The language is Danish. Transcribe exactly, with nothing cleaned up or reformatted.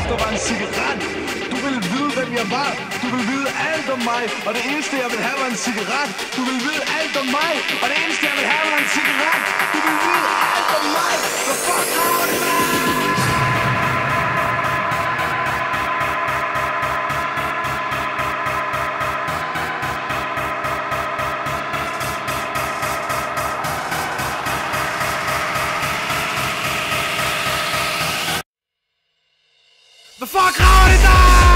der var en cigaret. Du ville vide, hvem jeg var. Du ville vide alt om mig. Og det eneste, jeg ville have, var en cigaret. Du ville vide alt om mig. Og det eneste, jeg ville have, var en cigaret. Du ville vide alt om mig. Hvad fuck rager det mig? Hvad fuck rager det dig?